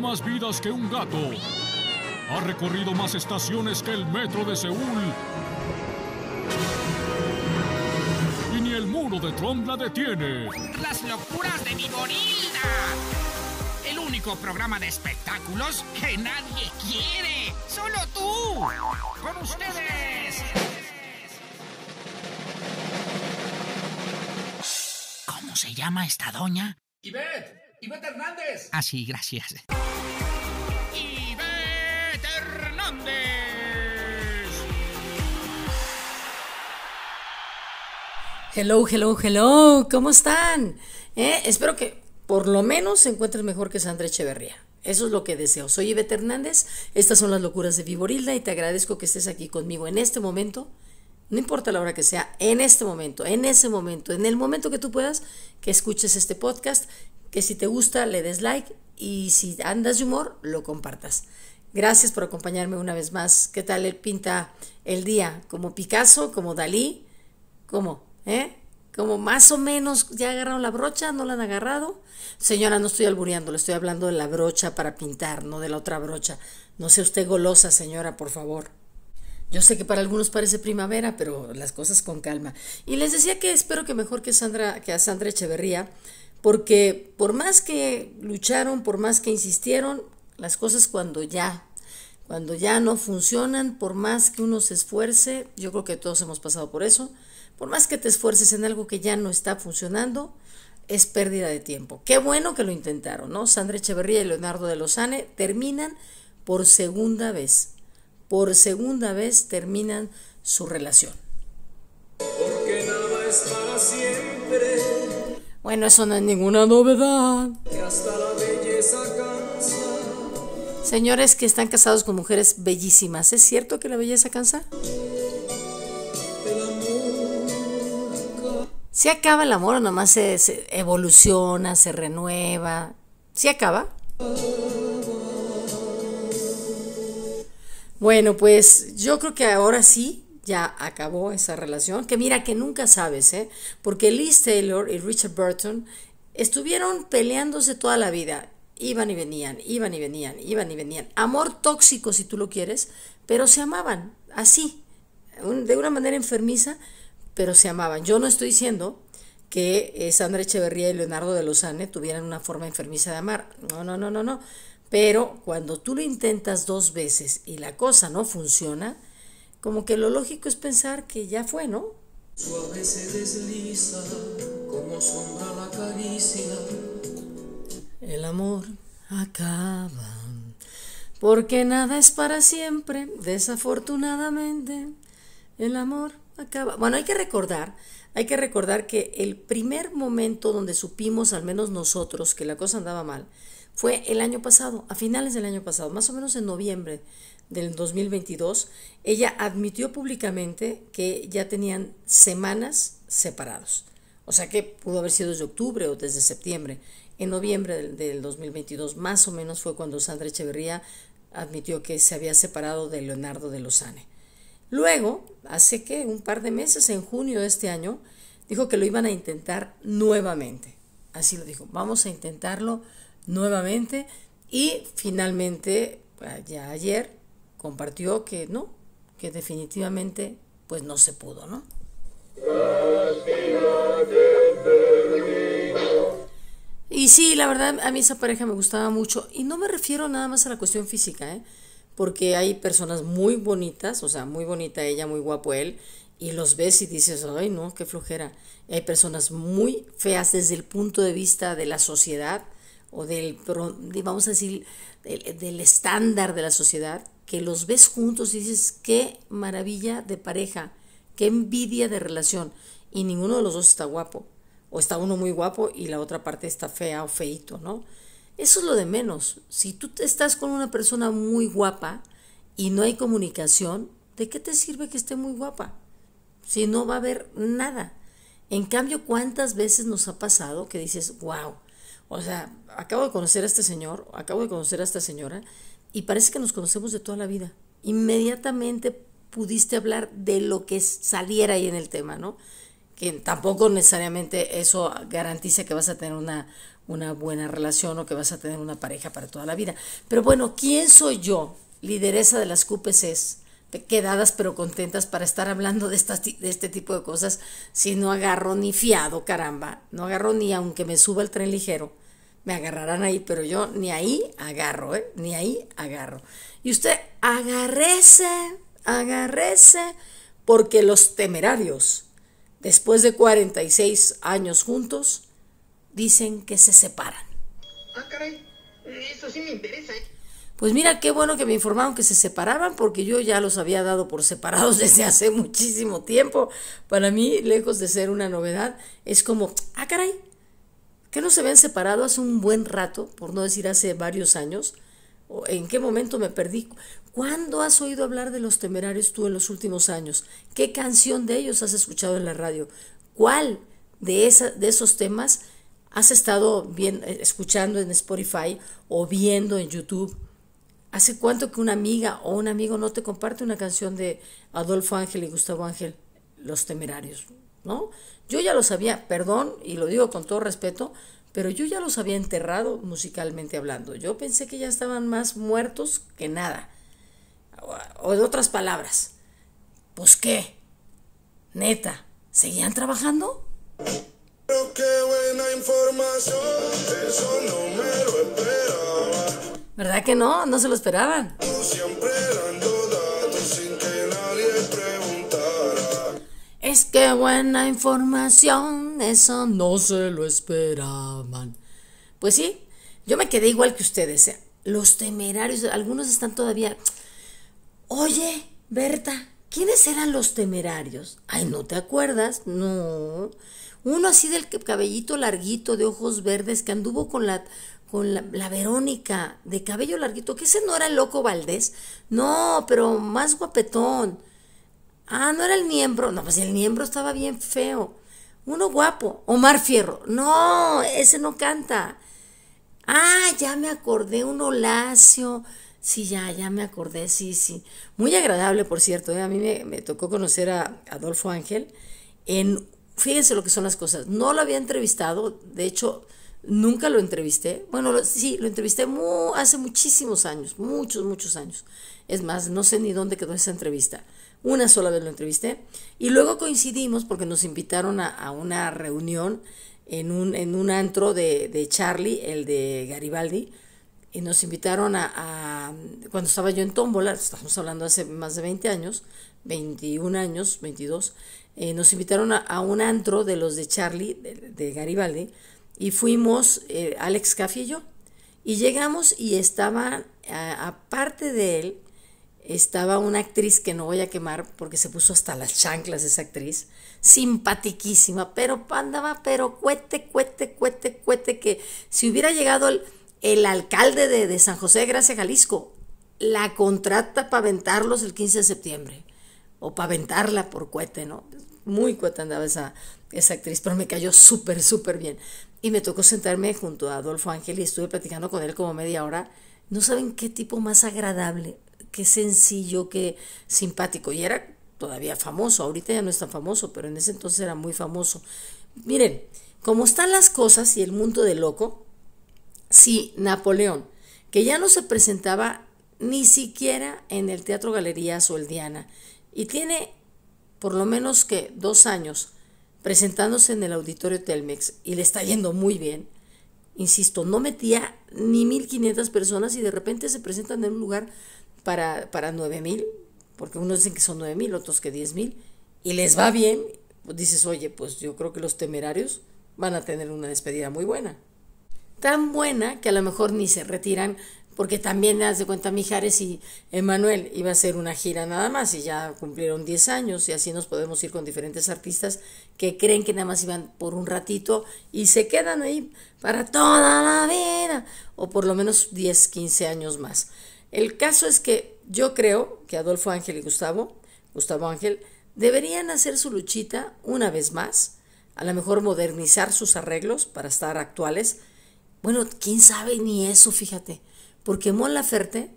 más vidas que un gato. Ha recorrido más estaciones que el metro de Seúl. Y ni el muro de Trump la detiene. Las locuras de Viborilda. El único programa de espectáculos que nadie quiere. ¡Solo tú! ¡Con ustedes! ¿Cómo se llama esta doña? ¡Ivette Hernández! Ah, sí, gracias. ¡Ivette Hernández! Hello, hello, hello. ¿Cómo están? Espero que por lo menos se encuentren mejor que Sandra Echeverría. Eso es lo que deseo. Soy Ivette Hernández. Estas son las locuras de Viborilda y te agradezco que estés aquí conmigo en este momento. No importa la hora que sea, en este momento, en ese momento, en el momento que tú puedas, que escuches este podcast, que si te gusta le des like y si andas de humor, lo compartas. Gracias por acompañarme una vez más. ¿Qué tal pinta el día? ¿Como Picasso? ¿Como Dalí? ¿Cómo? Como más o menos ya agarraron la brocha, ¿no la han agarrado? Señora, no estoy albureando, le estoy hablando de la brocha para pintar, no de la otra brocha. No sea usted golosa, señora, por favor. Yo sé que para algunos parece primavera, pero las cosas con calma. Y les decía que espero que mejor que a Sandra Echeverría, porque por más que lucharon, por más que insistieron, las cosas cuando ya no funcionan, por más que uno se esfuerce, yo creo que todos hemos pasado por eso, por más que te esfuerces en algo que ya no está funcionando, es pérdida de tiempo. Qué bueno que lo intentaron, ¿no? Sandra Echeverría y Leonardo de Lozane terminan por segunda vez. Por segunda vez terminan su relación. Porque nada es para siempre. Bueno, eso no es ninguna novedad. Que hasta la belleza cansa. Señores que están casados con mujeres bellísimas, ¿es cierto que la belleza cansa? ¿Sí acaba el amor o nomás se evoluciona, se renueva? ¿Sí acaba? Bueno, pues yo creo que ahora sí ya acabó esa relación, que mira que nunca sabes, porque Liz Taylor y Richard Burton estuvieron peleándose toda la vida, iban y venían, iban y venían, iban y venían, amor tóxico si tú lo quieres, pero se amaban, así, de una manera enfermiza, pero se amaban. Yo no estoy diciendo que Sandra Echeverría y Leonardo de Lozane tuvieran una forma enfermiza de amar, no. Pero cuando tú lo intentas 2 veces y la cosa no funciona, como que lo lógico es pensar que ya fue, ¿no? Suave se desliza, como sombra la caricia. El amor acaba, porque nada es para siempre, desafortunadamente, el amor acaba. Bueno, hay que recordar que el primer momento donde supimos, al menos nosotros, que la cosa andaba mal, fue el año pasado, a finales del año pasado, más o menos en noviembre del 2022, ella admitió públicamente que ya tenían semanas separados. O sea que pudo haber sido desde octubre o desde septiembre. En noviembre del 2022, más o menos fue cuando Sandra Echeverría admitió que se había separado de Leonardo de Lozane. Luego, hace un par de meses, en junio de este año, dijo que lo iban a intentar nuevamente. Así lo dijo, vamos a intentarlo nuevamente, y finalmente ya ayer compartió que no, que definitivamente pues no se pudo, ¿no? Y sí, la verdad a mí esa pareja me gustaba mucho, y no me refiero nada más a la cuestión física, porque hay personas muy bonitas, o sea, muy bonita ella, muy guapo él, y los ves y dices, ay no, qué flojera. Y hay personas muy feas desde el punto de vista de la sociedad, o vamos a decir, del estándar de la sociedad, que los ves juntos y dices, qué maravilla de pareja, qué envidia de relación, y ninguno de los dos está guapo, o está uno muy guapo y la otra parte está fea o feíto, ¿no? Eso es lo de menos. Si tú estás con una persona muy guapa y no hay comunicación, ¿de qué te sirve que esté muy guapa? Si no va a haber nada. En cambio, ¿cuántas veces nos ha pasado que dices, wow, o sea, acabo de conocer a este señor, acabo de conocer a esta señora, y parece que nos conocemos de toda la vida? Inmediatamente pudiste hablar de lo que saliera ahí en el tema, ¿no? Que tampoco necesariamente eso garantiza que vas a tener una buena relación o que vas a tener una pareja para toda la vida. Pero bueno, ¿quién soy yo, lideresa de las QPCs, quedadas pero contentas para estar hablando de este tipo de cosas si no agarro ni fiado, caramba? No agarro ni aunque me suba el tren ligero. Me agarrarán ahí, pero yo ni ahí agarro, ni ahí agarro. Y usted agárrese, porque los Temerarios, después de 46 años juntos, dicen que se separan. Ah, caray, eso sí me interesa, ¿eh? Pues mira, qué bueno que me informaron que se separaban, porque yo ya los había dado por separados desde hace muchísimo tiempo. Para mí, lejos de ser una novedad, es como, ah, caray, ¿que no se habían separado hace un buen rato, por no decir hace varios años? ¿En qué momento me perdí? ¿Cuándo has oído hablar de los Temerarios tú en los últimos años? ¿Qué canción de ellos has escuchado en la radio? ¿Cuál de esos temas has estado escuchando en Spotify o viendo en YouTube? ¿Hace cuánto que una amiga o un amigo no te comparte una canción de Adolfo Ángel y Gustavo Ángel, Los Temerarios, ¿no? Yo ya los había, perdón, y lo digo con todo respeto, pero yo ya los había enterrado musicalmente hablando. Yo pensé que ya estaban más muertos que nada. O de otras palabras, pues ¿qué? Neta, ¿seguían trabajando? Pero qué buena información, eso no me lo esperaba. ¿Verdad que no? No se lo esperaban. Tú siempre dando datos sin que nadie preguntara. Es que buena información, eso no se lo esperaban. Pues sí, yo me quedé igual que ustedes. Los Temerarios, algunos están todavía... Oye, Berta, ¿quiénes eran los Temerarios? Ay, ¿no te acuerdas? No. Uno así del cabellito larguito, de ojos verdes, que anduvo con la Verónica, de cabello larguito, que ese no era el Loco Valdés. No, pero más guapetón. Ah, no era el Niembro. No, pues el Niembro estaba bien feo. Uno guapo, Omar Fierro. No, ese no canta. Ah, ya me acordé, uno lacio. Sí, ya me acordé, sí. Muy agradable, por cierto, A mí me tocó conocer a Adolfo Ángel fíjense lo que son las cosas. No lo había entrevistado, de hecho, nunca lo entrevisté. Bueno, sí, lo entrevisté hace muchísimos años, muchos años. Es más, no sé ni dónde quedó esa entrevista. Una sola vez lo entrevisté. Y luego coincidimos porque nos invitaron a una reunión en un antro de Charlie, el de Garibaldi. Y nos invitaron cuando estaba yo en Tómbola, estamos hablando hace más de 20 años, 21 años, 22, nos invitaron a un antro de los de Charlie, de Garibaldi, y fuimos Alex Caffi y yo, y llegamos y estaba, aparte de él, estaba una actriz que no voy a quemar porque se puso hasta las chanclas esa actriz, simpatiquísima, pero andaba, cuete, que si hubiera llegado el alcalde de San José de Gracia, Jalisco, la contrata para aventarlos el 15 de septiembre, o para aventarla por cohete, ¿no? Muy cohete andaba esa actriz, pero me cayó súper bien. Y me tocó sentarme junto a Adolfo Ángel y estuve platicando con él como media hora. No saben qué tipo más agradable, qué sencillo, qué simpático. Y era todavía famoso, ahorita ya no es tan famoso, pero en ese entonces era muy famoso. Miren, como están las cosas y el mundo de loco, sí, Napoleón, que ya no se presentaba ni siquiera en el Teatro Galerías o el Diana, y tiene por lo menos que 2 años presentándose en el Auditorio Telmex, y le está yendo muy bien. Insisto, no metía ni 1,500 personas y de repente se presentan en un lugar para 9,000, porque unos dicen que son 9,000, otros que 10,000, y les va bien. Pues dices, oye, pues yo creo que los Temerarios van a tener una despedida muy buena. Tan buena que a lo mejor ni se retiran, porque también, haz de cuenta, Mijares y Emanuel iba a hacer una gira nada más y ya cumplieron 10 años, y así nos podemos ir con diferentes artistas que creen que nada más iban por un ratito y se quedan ahí para toda la vida, o por lo menos 10, 15 años más. El caso es que yo creo que Adolfo Ángel y Gustavo Ángel, deberían hacer su luchita una vez más, a lo mejor modernizar sus arreglos para estar actuales. Bueno, quién sabe ni eso, fíjate, porque Mon Laferte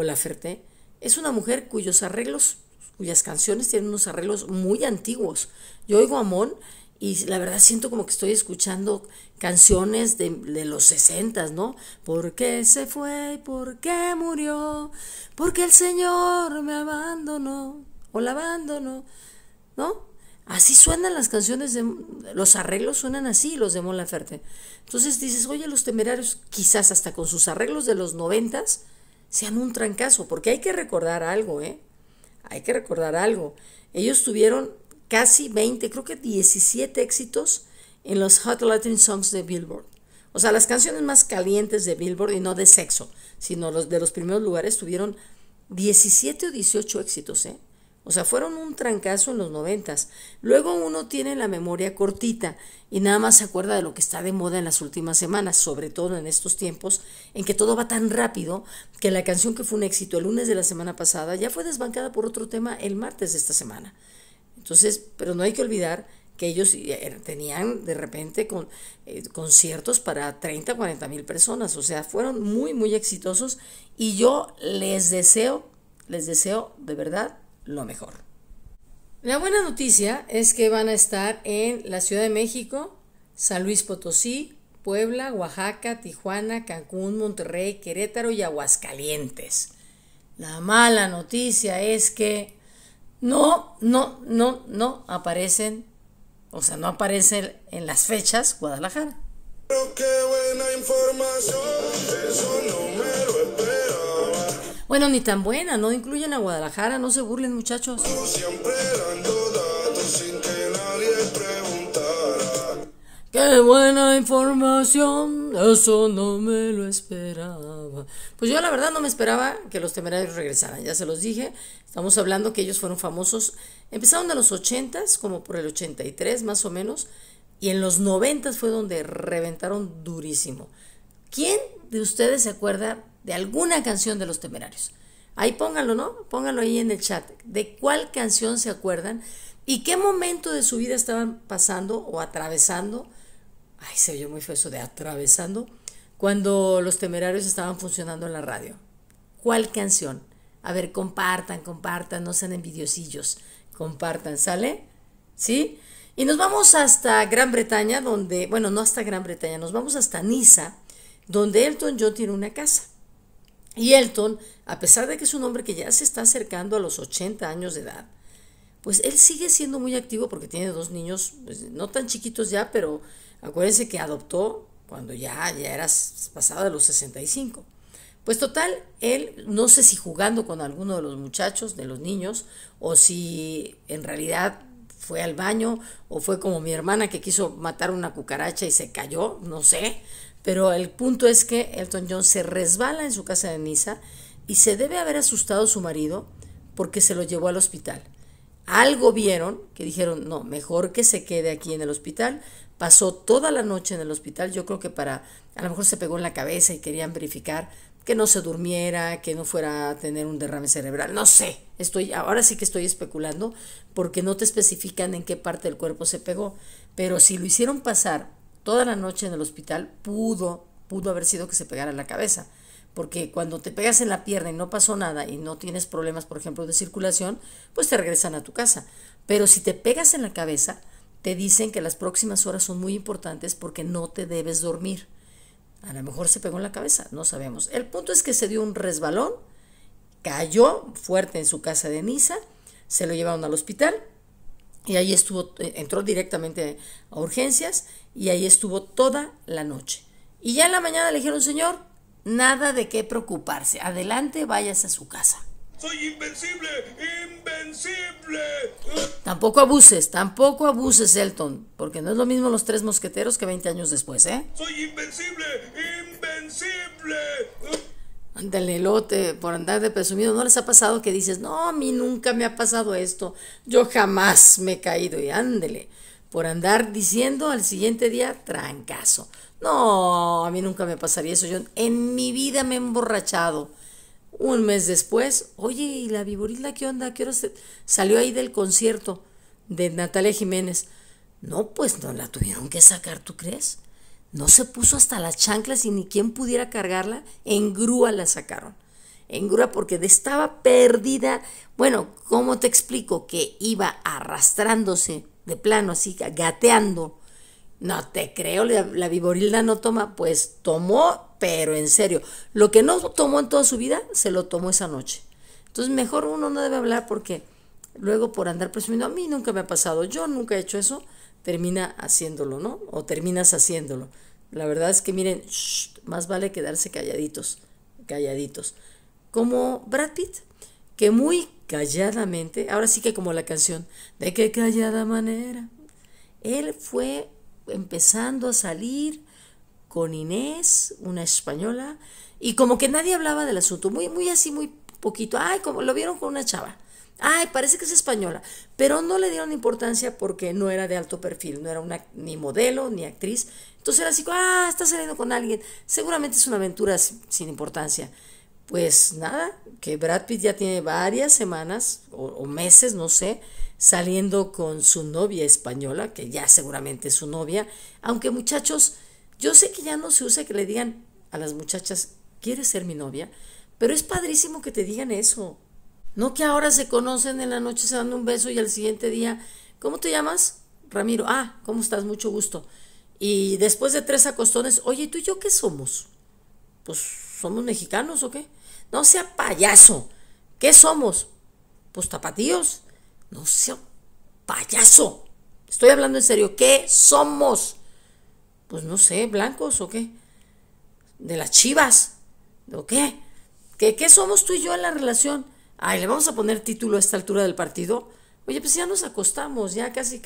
es una mujer cuyas canciones tienen unos arreglos muy antiguos. Yo oigo a Mon y la verdad siento como que estoy escuchando canciones de los 60, ¿no? ¿Por qué se fue? ¿Por qué murió? Porque el Señor me abandonó o la abandonó, ¿no? Así suenan las canciones, los arreglos suenan así, los de Mon Laferte. Entonces dices, oye, Los Temerarios, quizás hasta con sus arreglos de los 90 sean un trancazo, porque hay que recordar algo, hay que recordar algo. Ellos tuvieron casi 20, creo que 17 éxitos en los Hot Latin Songs de Billboard. O sea, las canciones más calientes de Billboard, y no de sexo, sino los de los primeros lugares, tuvieron 17 o 18 éxitos, O sea, fueron un trancazo en los 90. Luego uno tiene la memoria cortita y nada más se acuerda de lo que está de moda en las últimas semanas, sobre todo en estos tiempos en que todo va tan rápido que la canción que fue un éxito el lunes de la semana pasada ya fue desbancada por otro tema el martes de esta semana. Entonces, pero no hay que olvidar que ellos tenían de repente conciertos para 30, 40 mil personas. O sea, fueron muy, muy exitosos y yo les deseo de verdad lo mejor. La buena noticia es que van a estar en la Ciudad de México, San Luis Potosí, Puebla, Oaxaca, Tijuana, Cancún, Monterrey, Querétaro y Aguascalientes. La mala noticia es que no aparecen, o sea, no aparecen en las fechas Guadalajara. Pero qué buena información, eso no me lo esperaba. Bueno, ni tan buena, no incluyen a Guadalajara, no se burlen, muchachos. Tú siempre dando datos sin que nadie preguntara. ¡Qué buena información! Eso no me lo esperaba. Pues yo la verdad no me esperaba que Los Temerarios regresaran, ya se los dije. Estamos hablando que ellos fueron famosos, empezaron de los 80s, como por el 83 más o menos, y en los 90s fue donde reventaron durísimo. ¿Quién de ustedes se acuerda de alguna canción de Los Temerarios? Ahí pónganlo, ¿no? Pónganlo ahí en el chat. ¿De cuál canción se acuerdan? ¿Y qué momento de su vida estaban pasando o atravesando? Ay, se oyó muy feo eso de atravesando. Cuando Los Temerarios estaban funcionando en la radio. ¿Cuál canción? A ver, compartan, no sean envidiosillos. Compartan, ¿sale? ¿Sí? Y nos vamos hasta Gran Bretaña, donde, bueno, no hasta Gran Bretaña, nos vamos hasta Niza, donde Elton John tiene una casa. Y Elton, a pesar de que es un hombre que ya se está acercando a los 80 años de edad, pues él sigue siendo muy activo porque tiene 2 niños, pues, no tan chiquitos ya, pero acuérdense que adoptó cuando ya era pasado de los 65. Pues total, él, no sé si jugando con alguno de los muchachos, de los niños, o si en realidad fue al baño, o fue como mi hermana que quiso matar una cucaracha y se cayó, no sé. Pero el punto es que Elton John se resbala en su casa de Niza y se debe haber asustado a su marido porque se lo llevó al hospital. Algo vieron que dijeron, no, mejor que se quede aquí en el hospital. Pasó toda la noche en el hospital, yo creo que a lo mejor se pegó en la cabeza y querían verificar que no se durmiera, que no fuera a tener un derrame cerebral, no sé, ahora sí que estoy especulando porque no te especifican en qué parte del cuerpo se pegó, pero si lo hicieron pasar toda la noche en el hospital, pudo haber sido que se pegara en la cabeza, porque cuando te pegas en la pierna y no pasó nada y no tienes problemas, por ejemplo, de circulación, pues te regresan a tu casa, pero si te pegas en la cabeza, te dicen que las próximas horas son muy importantes porque no te debes dormir. A lo mejor se pegó en la cabeza, no sabemos. El punto es que se dio un resbalón, cayó fuerte en su casa de Niza, se lo llevaron al hospital y ahí entró directamente a urgencias y ahí estuvo toda la noche. Y ya en la mañana le dijeron, señor, nada de qué preocuparse, adelante, váyase a su casa. Soy invencible, invencible. Tampoco abuses, Elton, porque no es lo mismo Los Tres Mosqueteros que 20 años después, Soy invencible, invencible. Ándale, lote, por andar de presumido, ¿no les ha pasado que dices, no, a mí nunca me ha pasado esto, yo jamás me he caído? Y ándele, por andar diciendo al siguiente día, trancazo. No, a mí nunca me pasaría eso, yo en mi vida me he emborrachado. Un mes después, oye, ¿y la Viborila qué onda? ¿Qué hora salió ahí del concierto de Natalia Jiménez? No, pues no la tuvieron que sacar, ¿tú crees? No se puso hasta las chanclas y ni quien pudiera cargarla, en grúa la sacaron. En grúa porque estaba perdida. Bueno, ¿cómo te explico? Que iba arrastrándose de plano, así, gateando. No te creo, la Viborilda no toma. Pues tomó, pero en serio. Lo que no tomó en toda su vida, se lo tomó esa noche. Entonces mejor uno no debe hablar porque luego por andar presumiendo, a mí nunca me ha pasado, yo nunca he hecho eso, termina haciéndolo, ¿no? O terminas haciéndolo. La verdad es que miren, más vale quedarse calladitos. Como Brad Pitt, que muy calladamente, ahora sí que como la canción, de qué callada manera, él fue empezando a salir con Inés, una española, y como que nadie hablaba del asunto, muy así, muy poquito. Ay, como lo vieron con una chava. Ay, parece que es española, pero no le dieron importancia porque no era de alto perfil, no era ni modelo ni actriz. Entonces era así, está saliendo con alguien, seguramente es una aventura sin importancia. Pues nada, que Brad Pitt ya tiene varias semanas o meses, no sé, saliendo con su novia española, que ya seguramente es su novia. Aunque muchachos, yo sé que ya no se usa que le digan a las muchachas, ¿quieres ser mi novia? Pero es padrísimo que te digan eso. No que ahora se conocen en la noche, se dan un beso y al siguiente día, ¿cómo te llamas? Ramiro. ¿Cómo estás? Mucho gusto. Y después de 3 acostones, oye, ¿tú y yo qué somos? Pues, ¿somos mexicanos o qué? No sea payaso. ¿Qué somos? Pues tapatíos. No sea payaso. Estoy hablando en serio. ¿Qué somos? Pues no sé, blancos o qué. ¿De las Chivas? ¿O qué? ¿Qué somos tú y yo en la relación? ¿Le vamos a poner título a esta altura del partido? Oye, pues ya nos acostamos, ya casi,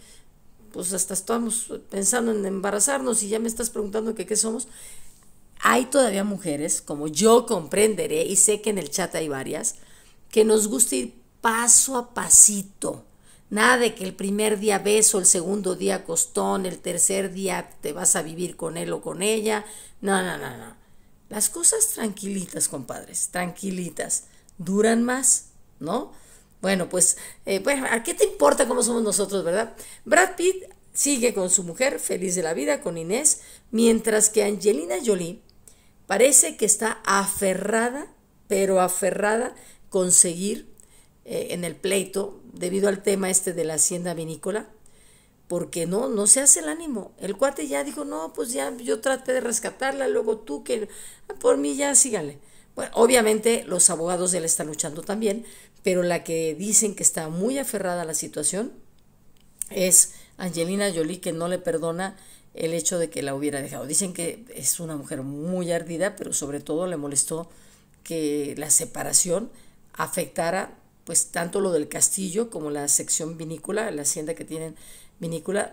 pues hasta estamos pensando en embarazarnos y ya me estás preguntando qué somos. Hay todavía mujeres, como yo comprenderé, y sé que en el chat hay varias, que nos gusta ir paso a pasito. Nada de que el primer día beso, el segundo día costón, el tercer día te vas a vivir con él o con ella. No. Las cosas tranquilitas, compadres, tranquilitas. Duran más, ¿no? Bueno, pues, ¿a qué te importa cómo somos nosotros, verdad? Brad Pitt sigue con su mujer, feliz de la vida, con Inés, mientras que Angelina Jolie parece que está aferrada, pero aferrada con seguir en el pleito debido al tema de la hacienda vinícola, porque no se hace el ánimo. El cuate ya dijo, no, pues ya yo traté de rescatarla, luego tú que por mí ya síganle. Bueno, obviamente los abogados de él están luchando también, pero la que dicen que está muy aferrada a la situación es Angelina Jolie, que no le perdona el hecho de que la hubiera dejado. Dicen que es una mujer muy ardida, pero sobre todo le molestó que la separación afectara pues tanto lo del castillo como la sección vinícola, la hacienda que tienen vinícola,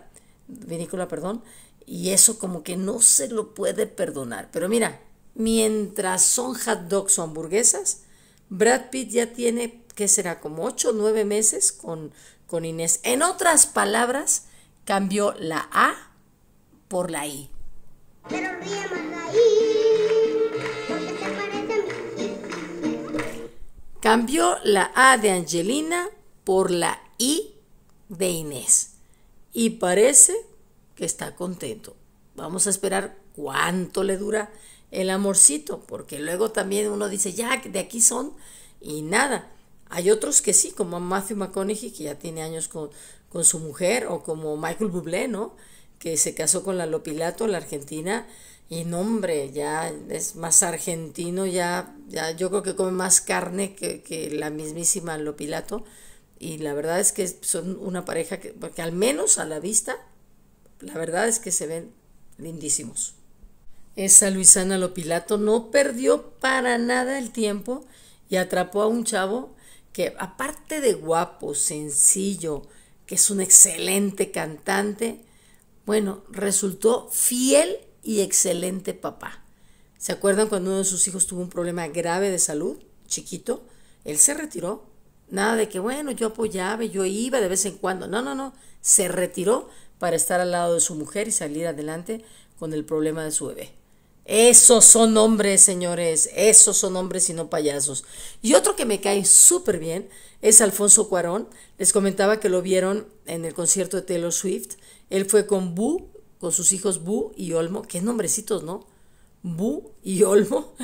y eso como que no se lo puede perdonar. Pero mira, mientras son hot dogs o hamburguesas, Brad Pitt ya tiene, ¿qué será? Como 8 o 9 meses con Inés. En otras palabras, cambió la A por la I. Pero no llamas la I, porque se parece a mí. Cambió la A de Angelina por la I de Inés. Y parece que está contento. Vamos a esperar cuánto le dura el amorcito, porque luego también uno dice, ya, de aquí son, y nada. Hay otros que sí, como Matthew McConaughey, que ya tiene años con su mujer, o como Michael Bublé, ¿no? Que se casó con la Lopilato, la argentina, y no, hombre, ya es más argentino, ya yo creo que come más carne que la mismísima Lopilato, y la verdad es que son una pareja que al menos a la vista, la verdad es que se ven lindísimos. Esa Luisana Lopilato no perdió para nada el tiempo y atrapó a un chavo que, aparte de guapo, sencillo, que es un excelente cantante, bueno, resultó fiel y excelente papá. ¿Se acuerdan cuando uno de sus hijos tuvo un problema grave de salud, chiquito? Él se retiró. Nada de que, bueno, yo apoyaba, yo iba de vez en cuando. No. Se retiró para estar al lado de su mujer y salir adelante con el problema de su bebé. Esos son hombres, señores. Esos son hombres y no payasos. Y otro que me cae súper bien es Alfonso Cuarón. Les comentaba que lo vieron en el concierto de Taylor Swift. Él fue con Boo, con sus hijos Boo y Olmo. Qué nombrecitos, ¿no? Boo y Olmo.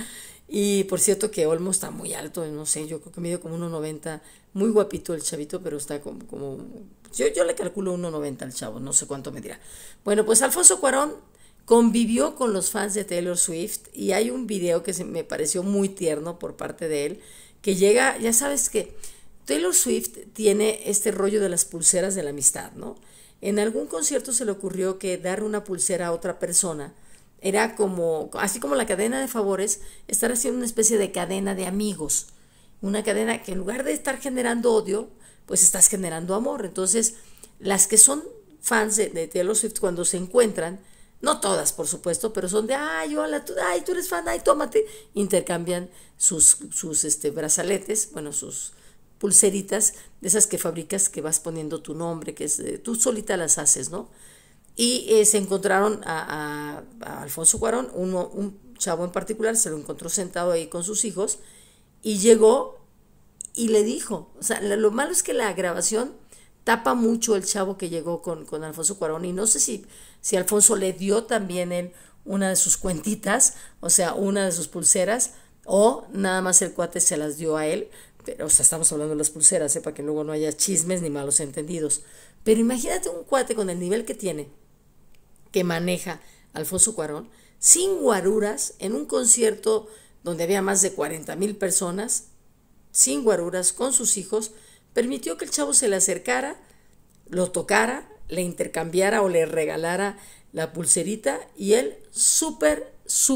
Y por cierto que Olmo está muy alto, no sé, yo creo que mide como 1.90, muy guapito el chavito, pero está como yo le calculo 1.90 al chavo, no sé cuánto me dirá. Bueno, pues Alfonso Cuarón convivió con los fans de Taylor Swift y hay un video que me pareció muy tierno por parte de él, que llega, ya sabes que Taylor Swift tiene este rollo de las pulseras de la amistad, ¿no? En algún concierto se le ocurrió que dar una pulsera a otra persona era como, así como la cadena de favores, estar haciendo una especie de cadena de amigos. Una cadena que en lugar de estar generando odio, pues estás generando amor. Entonces, las que son fans de Taylor Swift cuando se encuentran, no todas, por supuesto, pero son de, ay, hola, tú eres fan, ay, tómate. Intercambian sus brazaletes, bueno, sus pulseritas, de esas que fabricas, que vas poniendo tu nombre, que es tú solita las haces, ¿no? Y se encontraron a Alfonso Cuarón, un chavo en particular, se lo encontró sentado ahí con sus hijos, y llegó y le dijo, o sea, lo malo es que la grabación tapa mucho el chavo que llegó con Alfonso Cuarón, y no sé si Alfonso le dio también él una de sus cuentitas, o sea, una de sus pulseras, o nada más el cuate se las dio a él, pero, o sea, estamos hablando de las pulseras, para que luego no haya chismes ni malos entendidos. Pero imagínate un cuate con el nivel que tiene, que maneja Alfonso Cuarón, sin guaruras, en un concierto donde había más de 40,000 personas, sin guaruras, con sus hijos, permitió que el chavo se le acercara, lo tocara, le intercambiara o le regalara la pulserita, y él súper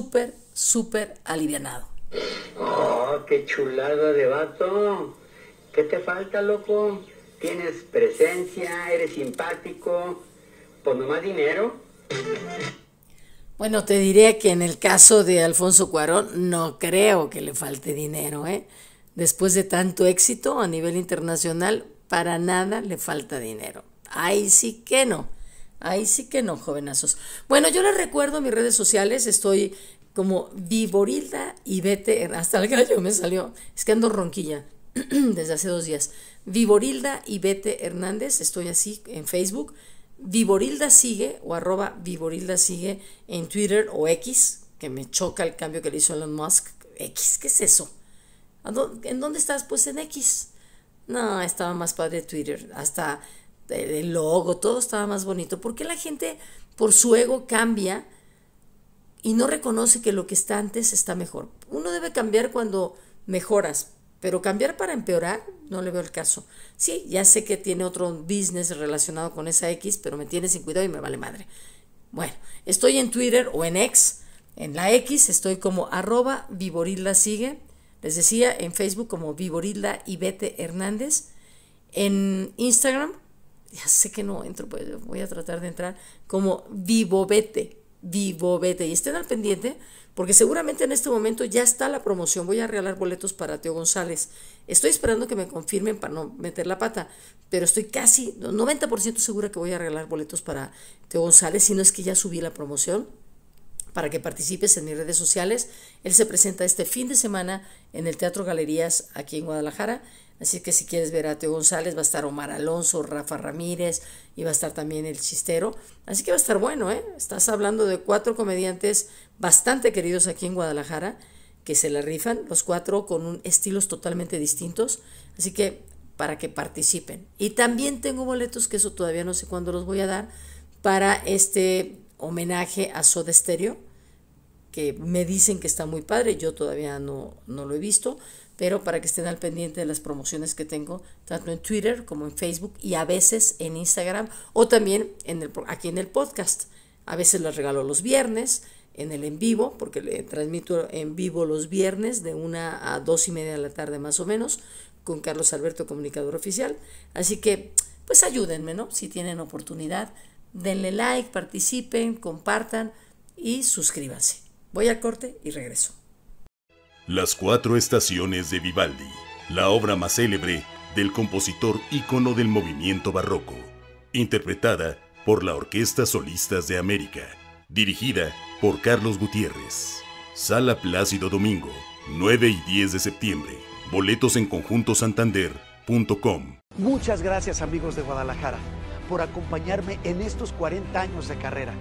alivianado. Oh, qué chulada de vato. ¿Qué te falta, loco? Tienes presencia, eres simpático, pues nomás dinero. Bueno, te diré que en el caso de Alfonso Cuarón no creo que le falte dinero, ¿eh? Después de tanto éxito a nivel internacional, para nada le falta dinero. Ahí sí que no, jovenazos. Bueno, yo les recuerdo mis redes sociales, estoy como Viborilda Ivete, hasta el gallo me salió, es que ando ronquilla desde hace 2 días. Viborilda Ivete Hernández, estoy así en Facebook. Viborilda sigue o @Viborilda sigue en Twitter o X, que me choca el cambio que le hizo Elon Musk. X, ¿qué es eso? ¿En dónde estás? Pues en X. No, estaba más padre Twitter, hasta el logo, todo estaba más bonito. ¿Por qué la gente por su ego cambia y no reconoce que lo que está antes está mejor? Uno debe cambiar cuando mejoras, pero cambiar para empeorar no le veo el caso. Sí, ya sé que tiene otro business relacionado con esa X, pero me tiene sin cuidado y me vale madre. Bueno, estoy en Twitter o en X. En la X estoy como @Viborilda sigue. Les decía, en Facebook como Viborilda Ivete Hernández. En Instagram, ya sé que no entro, pues voy a tratar de entrar como Vivovete. Y estén al pendiente, porque seguramente en este momento ya está la promoción. Voy a regalar boletos para Teo González. Estoy esperando que me confirmen para no meter la pata, pero estoy casi 90% segura que voy a regalar boletos para Teo González, si no es que ya subí la promoción, para que participes en mis redes sociales. Él se presenta este fin de semana en el Teatro Galerías aquí en Guadalajara, así que si quieres ver a Teo González, va a estar Omar Alonso, Rafa Ramírez, y va a estar también el Chistero, así que va a estar bueno, ¿eh? Estás hablando de 4 comediantes bastante queridos aquí en Guadalajara, que se la rifan, los 4 con estilos totalmente distintos, así que para que participen. Y también tengo boletos, que eso todavía no sé cuándo los voy a dar, para este homenaje a Soda Stereo, que me dicen que está muy padre, yo todavía no lo he visto, pero para que estén al pendiente de las promociones que tengo, tanto en Twitter como en Facebook y a veces en Instagram, o también aquí en el podcast. A veces les regalo los viernes en el en vivo, porque le transmito en vivo los viernes de 1 a 2:30 de la tarde más o menos, con Carlos Alberto, comunicador oficial. Así que, pues ayúdenme, ¿no? Si tienen oportunidad, denle like, participen, compartan y suscríbanse. Voy al corte y regreso. Las 4 estaciones de Vivaldi, la obra más célebre del compositor ícono del movimiento barroco, interpretada por la Orquesta Solistas de América, dirigida por Carlos Gutiérrez. Sala Plácido Domingo, 9 y 10 de septiembre. Boletos en conjuntosantander.com. Muchas gracias, amigos de Guadalajara, por acompañarme en estos 40 años de carrera.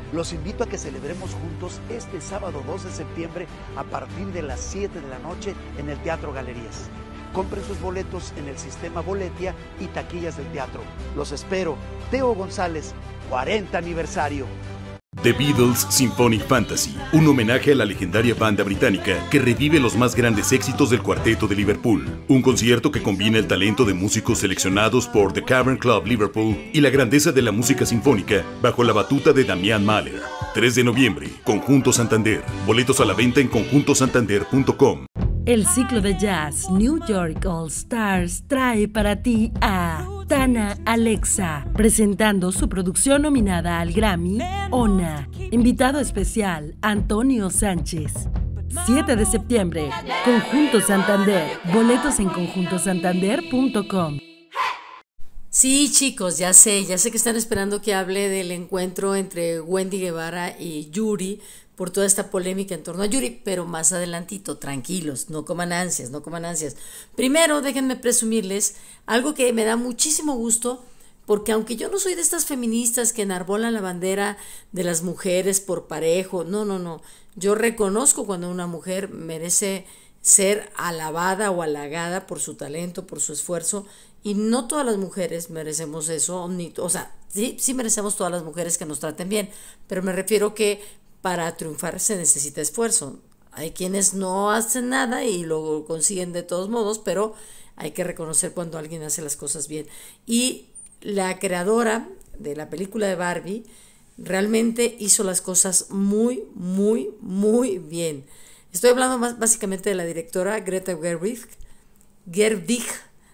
Los invito a que celebremos juntos este sábado 2 de septiembre a partir de las 7 de la noche en el Teatro Galerías. Compren sus boletos en el sistema Boletia y taquillas del teatro. Los espero. Teo González, 40 aniversario. The Beatles Symphonic Fantasy, un homenaje a la legendaria banda británica que revive los más grandes éxitos del cuarteto de Liverpool. Un concierto que combina el talento de músicos seleccionados por The Cavern Club Liverpool y la grandeza de la música sinfónica bajo la batuta de Damián Mahler. 3 de noviembre, Conjunto Santander. Boletos a la venta en conjuntosantander.com. El ciclo de jazz New York All Stars trae para ti a Tana Alexa, presentando su producción nominada al Grammy, Ona. Invitado especial, Antonio Sánchez. 7 de septiembre, Conjunto Santander. Boletos en conjuntosantander.com. Sí, chicos, ya sé que están esperando que hable del encuentro entre Wendy Guevara y Yuri por toda esta polémica en torno a Yuri, pero más adelantito, tranquilos, no coman ansias. Primero, déjenme presumirles algo que me da muchísimo gusto, porque aunque yo no soy de estas feministas que enarbolan la bandera de las mujeres por parejo, no, yo reconozco cuando una mujer merece ser alabada o halagada por su talento, por su esfuerzo, y no todas las mujeres merecemos eso, sí merecemos todas las mujeres que nos traten bien, pero me refiero que para triunfar se necesita esfuerzo. Hay quienes no hacen nada y lo consiguen de todos modos, pero hay que reconocer cuando alguien hace las cosas bien. Y la creadora de la película de Barbie realmente hizo las cosas muy, muy, muy bien. Estoy hablando básicamente de la directora Greta Gerwig,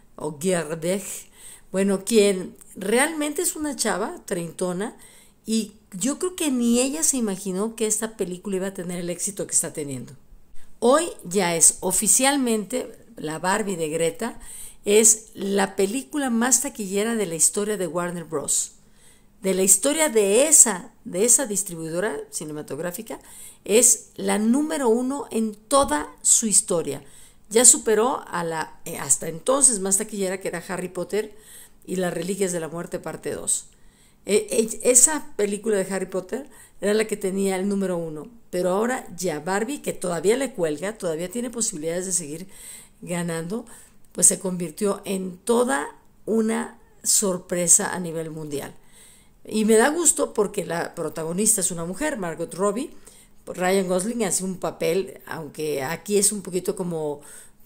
bueno, quien realmente es una chava treintona, y yo creo que ni ella se imaginó que esta película iba a tener el éxito que está teniendo. Hoy ya es oficialmente la Barbie de Greta, es la película más taquillera de la historia de Warner Bros. De la historia de esa distribuidora cinematográfica, es la número 1 en toda su historia. Ya superó a la hasta entonces más taquillera, que era Harry Potter y las Reliquias de la Muerte parte 2. Esa película de Harry Potter era la que tenía el número 1, pero ahora ya Barbie, que todavía le cuelga, todavía tiene posibilidades de seguir ganando, pues se convirtió en toda una sorpresa a nivel mundial. Y me da gusto porque la protagonista es una mujer, Margot Robbie. Ryan Gosling hace un papel, aunque aquí es un poquito como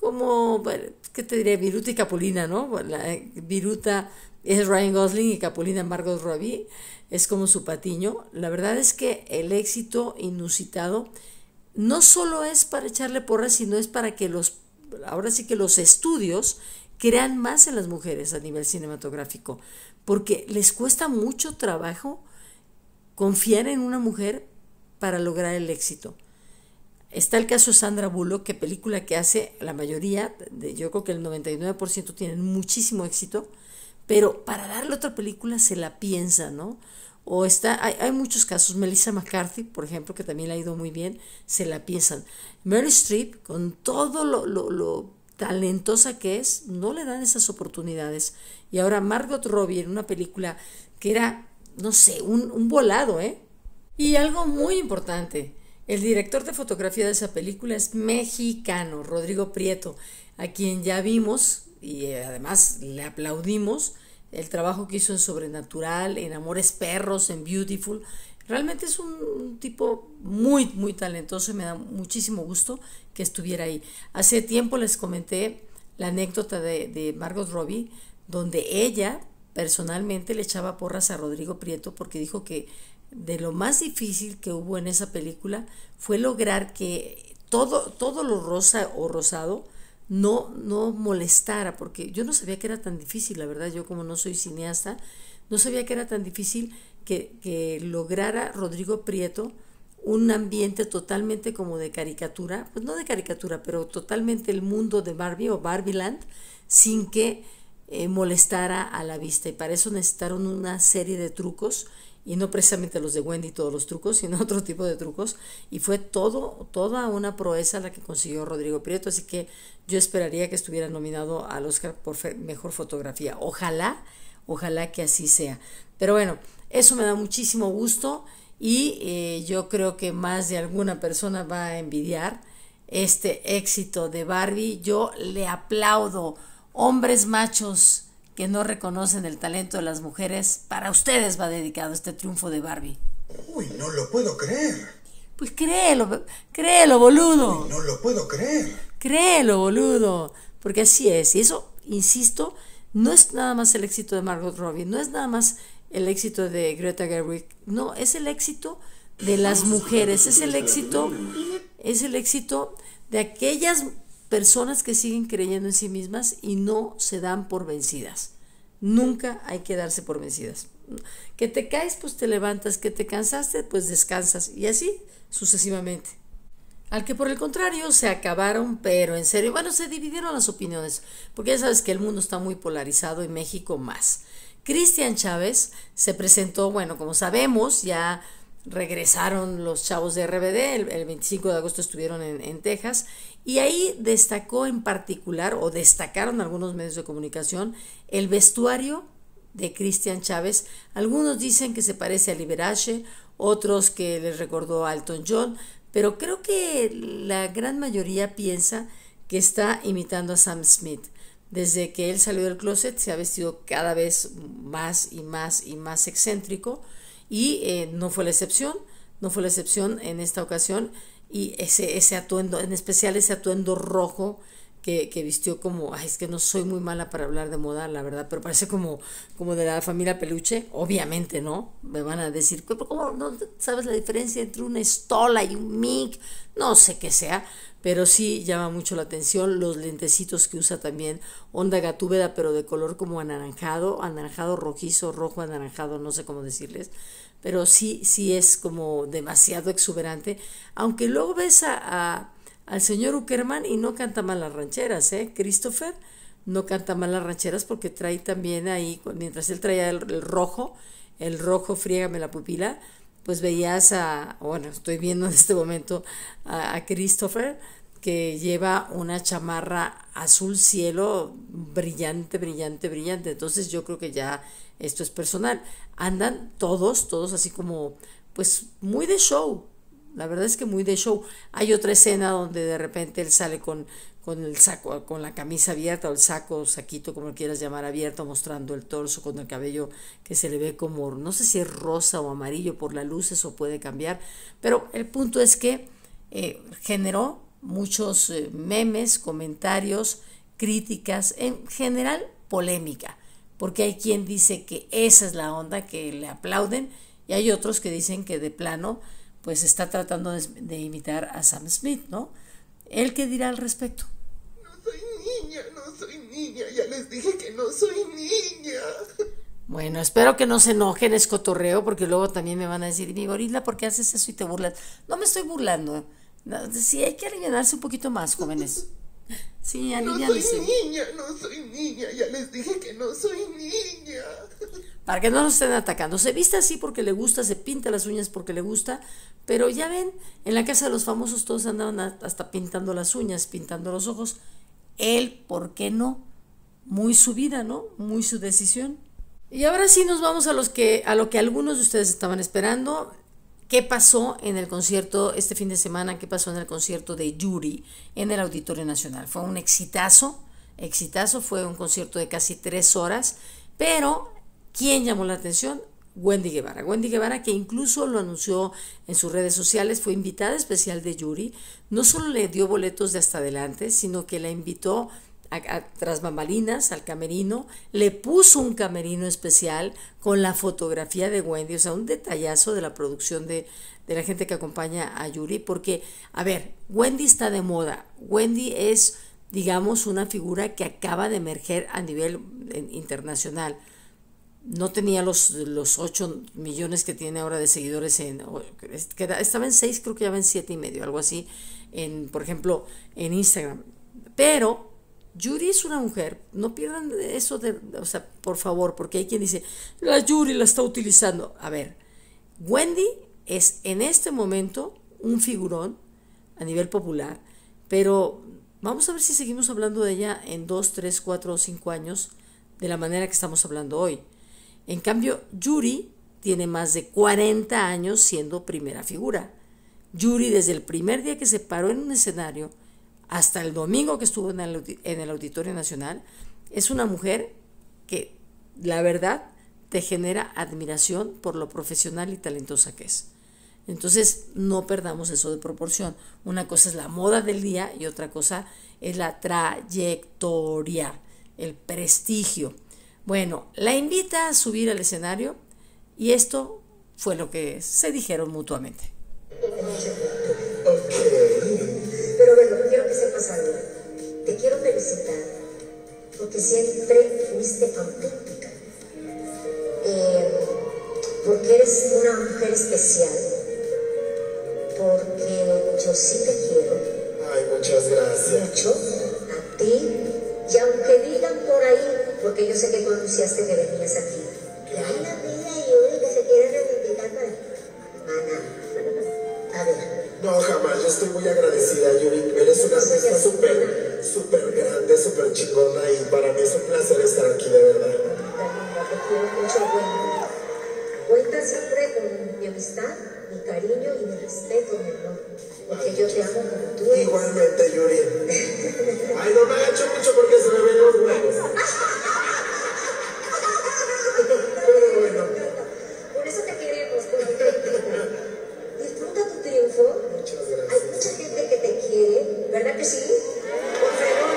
¿qué te diré? Viruta y Capulina, ¿no? Viruta es Ryan Gosling y Capulina Margot Robbie, es como su patiño. La verdad es que el éxito inusitado no solo es para echarle porras, sino es para que ahora sí que los estudios crean más en las mujeres a nivel cinematográfico, porque les cuesta mucho trabajo confiar en una mujer para lograr el éxito. Está el caso de Sandra Bullock, que película que hace, la mayoría, yo creo que el 99% tienen muchísimo éxito, pero para darle otra película se la piensa, ¿no? O hay muchos casos, Melissa McCarthy, por ejemplo, que también le ha ido muy bien, se la piensan. Meryl Streep, con todo lo talentosa que es, no le dan esas oportunidades. Y ahora Margot Robbie en una película que era, no sé, un volado, ¿eh? Y algo muy importante, el director de fotografía de esa película es mexicano, Rodrigo Prieto, a quien ya vimos y además le aplaudimos el trabajo que hizo en Sobrenatural, en Amores Perros, en Beautiful. Realmente es un tipo muy, muy talentoso y me da muchísimo gusto que estuviera ahí. Hace tiempo les comenté la anécdota de Margot Robbie, donde ella personalmente le echaba porras a Rodrigo Prieto porque dijo que de lo más difícil que hubo en esa película fue lograr que todo lo rosa o rosado no molestara, porque yo no sabía que era tan difícil, la verdad. Yo, como no soy cineasta, no sabía que era tan difícil que lograra Rodrigo Prieto un ambiente totalmente como de caricatura, pues no de caricatura, pero totalmente el mundo de Barbie o Barbieland, sin que molestara a la vista. Y para eso necesitaron una serie de trucos, y no precisamente los de Wendy todos los trucos, sino otro tipo de trucos, y fue toda una proeza la que consiguió Rodrigo Prieto. Así que yo esperaría que estuviera nominado al Oscar por mejor fotografía. Ojalá que así sea. Pero bueno, eso me da muchísimo gusto, y yo creo que más de alguna persona va a envidiar este éxito de Barbie. Yo le aplaudo. Hombres machos que no reconocen el talento de las mujeres, para ustedes va dedicado este triunfo de Barbie. Uy, no lo puedo creer. Pues créelo, boludo. Uy, no lo puedo creer. Créelo, boludo. Porque así es. Y eso, insisto, no es nada más el éxito de Margot Robbie, no es nada más el éxito de Greta Gerwig, no, es el éxito de las mujeres, es el éxito de aquellas personas que siguen creyendo en sí mismas y no se dan por vencidas. Nunca hay que darse por vencidas. Que te caes, pues te levantas, que te cansaste, pues descansas, y así sucesivamente. Al que por el contrario se acabaron, pero en serio, bueno, se dividieron las opiniones, porque ya sabes que el mundo está muy polarizado y México más. Cristian Chávez se presentó, bueno, como sabemos, ya regresaron los chavos de RBD, el 25 de agosto estuvieron en Texas, y ahí destacó en particular, o destacaron algunos medios de comunicación, el vestuario de Cristian Chávez. Algunos dicen que se parece a Liberace, otros que les recordó a Elton John, pero creo que la gran mayoría piensa que está imitando a Sam Smith. Desde que él salió del closet se ha vestido cada vez más y más y más excéntrico, y no fue la excepción en esta ocasión, y ese atuendo, en especial ese atuendo rojo que vistió como, es que no soy muy mala para hablar de moda, la verdad, pero parece como de la familia Peluche, obviamente, ¿no? Me van a decir, ¿cómo no sabes la diferencia entre una estola y un mic? No sé qué sea, pero sí llama mucho la atención los lentecitos que usa también, onda Gatúbeda, pero de color como anaranjado rojizo, rojo anaranjado, no sé cómo decirles, pero sí es como demasiado exuberante, aunque luego ves al señor Uckerman y no canta mal las rancheras, Christopher no canta mal las rancheras, porque trae también ahí, mientras él traía el rojo, friégame la pupila, pues veías estoy viendo en este momento a Christopher, que lleva una chamarra azul cielo, brillante, entonces yo creo que ya esto es personal, andan todos así como, pues muy de show. La verdad es que muy de show. Hay otra escena donde de repente él sale con el saco, con la camisa abierta, o el saquito, como lo quieras llamar, abierto, mostrando el torso, con el cabello que se le ve como, no sé si es rosa o amarillo por las luces, o puede cambiar, pero el punto es que generó muchos memes, comentarios, críticas, en general polémica, porque hay quien dice que esa es la onda, que le aplauden, y hay otros que dicen que de plano pues está tratando de imitar a Sam Smith, ¿no? ¿Él qué dirá al respecto? No soy niña, ya les dije que no soy niña. Bueno, espero que no se enojen, es cotorreo, porque luego también me van a decir, mi gorila, ¿por qué haces eso y te burlas? No me estoy burlando, sí, hay que alivianarse un poquito más, jóvenes. Sí, alivianarse. No soy niña, ya les dije que no soy niña. Para que no nos estén atacando. Se viste así porque le gusta, se pinta las uñas porque le gusta, pero ya ven, en la casa de los famosos todos andaban hasta pintando las uñas, pintando los ojos. Él, ¿por qué no? Muy su vida, ¿no? Muy su decisión. Y ahora sí nos vamos a lo que algunos de ustedes estaban esperando. ¿Qué pasó en el concierto este fin de semana? ¿Qué pasó en el concierto de Yuri en el Auditorio Nacional? Fue un exitazo, fue un concierto de casi 3 horas, pero ¿quién llamó la atención? Wendy Guevara, que incluso lo anunció en sus redes sociales, fue invitada especial de Yuri. No solo le dio boletos de hasta adelante, sino que la invitó tras bambalinas al camerino, le puso un camerino especial con la fotografía de Wendy, o sea, un detallazo de la producción de la gente que acompaña a Yuri, porque, a ver, Wendy está de moda. Wendy es, digamos, una figura que acaba de emerger a nivel internacional. No tenía los 8 millones que tiene ahora de seguidores, estaba en 6, creo que ya va en 7.5, algo así, por ejemplo, en Instagram. Pero Yuri es una mujer, no pierdan eso por favor, porque hay quien dice, la Yuri la está utilizando. A ver, Wendy es en este momento un figurón a nivel popular, pero vamos a ver si seguimos hablando de ella en 2, 3, 4 o 5 años de la manera que estamos hablando hoy. En cambio, Yuri tiene más de 40 años siendo primera figura. Yuri, desde el primer día que se paró en un escenario hasta el domingo que estuvo en el Auditorio Nacional, es una mujer que, la verdad, te genera admiración por lo profesional y talentosa que es. Entonces, no perdamos eso de proporción. Una cosa es la moda del día y otra cosa es la trayectoria, el prestigio. Bueno, la invita a subir al escenario y esto fue lo que se dijeron mutuamente. Pero bueno, quiero que sepas algo. Te quiero felicitar porque siempre fuiste auténtica. Porque eres una mujer especial. Porque yo sí te quiero. Ay, muchas gracias. Mucho. A ti. Y aunque digan por ahí, porque yo sé que tú anunciaste que venías aquí. Que hay una amiga de Yuri que se quiere reivindicar para... Ana, a ver. No, jamás. Yo estoy muy agradecida, Yuri. Eres una artista súper grande, súper chingona y para mí es un placer estar aquí, de verdad. Te quiero mucho, bueno. Cuenta siempre con mi amistad, mi cariño y mi respeto, mi amor. Porque yo te amo como tú eres. Igualmente, Yuri. Ay, no me agacho mucho porque se me ven los huevos. Pero bueno. Por eso te queremos, disfruta tu triunfo. Muchas gracias. Hay mucha gente que te quiere, ¿verdad que sí? Por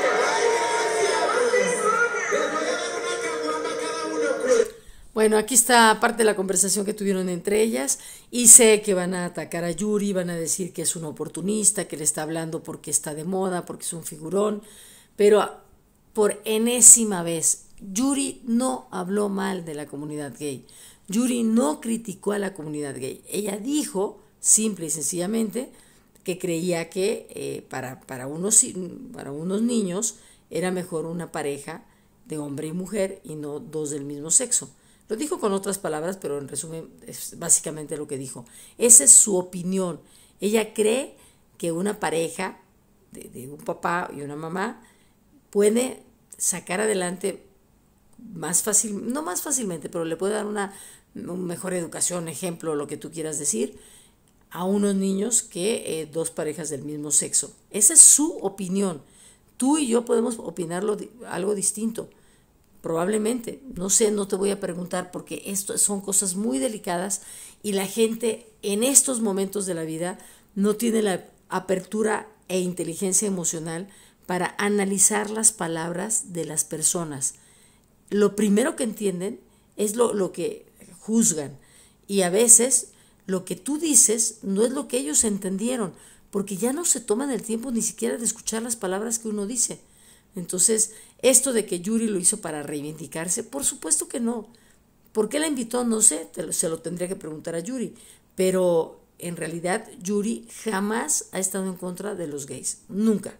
Bueno, aquí está parte de la conversación que tuvieron entre ellas y sé que van a atacar a Yuri, van a decir que es un oportunista, que le está hablando porque está de moda, porque es un figurón, pero por enésima vez, Yuri no habló mal de la comunidad gay, Yuri no criticó a la comunidad gay, ella dijo, simple y sencillamente, que creía que para unos niños era mejor una pareja de hombre y mujer y no dos del mismo sexo. Lo dijo con otras palabras, pero en resumen es básicamente lo que dijo. Esa es su opinión. Ella cree que una pareja de un papá y una mamá puede sacar adelante más fácil, no más fácilmente, pero le puede dar una mejor educación, ejemplo, lo que tú quieras decir, a unos niños que dos parejas del mismo sexo. Esa es su opinión. Tú y yo podemos opinarlo algo distinto. Probablemente, no sé, no te voy a preguntar porque esto son cosas muy delicadas y la gente en estos momentos de la vida no tiene la apertura e inteligencia emocional para analizar las palabras de las personas. Lo primero que entienden es lo que juzgan y a veces lo que tú dices no es lo que ellos entendieron porque ya no se toman el tiempo ni siquiera de escuchar las palabras que uno dice. Entonces, esto de que Yuri lo hizo para reivindicarse, por supuesto que no. ¿Por qué la invitó? No sé, se lo tendría que preguntar a Yuri. Pero en realidad Yuri jamás ha estado en contra de los gays. Nunca.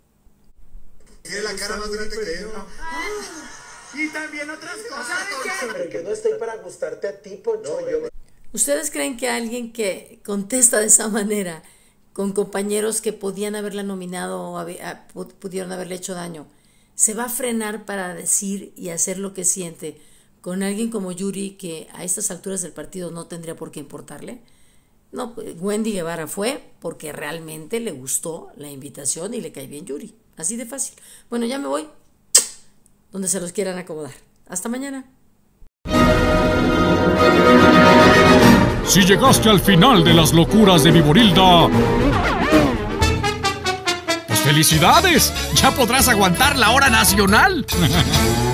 Tiene la cara más grande que yo. Y también otras cosas. Pero que no estoy para gustarte a ti, Poncho. ¿Ustedes creen que alguien que contesta de esa manera, con compañeros que podían haberla nominado o pudieron haberle hecho daño, se va a frenar para decir y hacer lo que siente con alguien como Yuri, que a estas alturas del partido no tendría por qué importarle? No, Wendy Guevara fue porque realmente le gustó la invitación y le cae bien Yuri. Así de fácil. Bueno, ya me voy. Donde se los quieran acomodar. Hasta mañana. Si llegaste al final de las locuras de Viborilda, pues ¡felicidades! Ya podrás aguantar la hora nacional.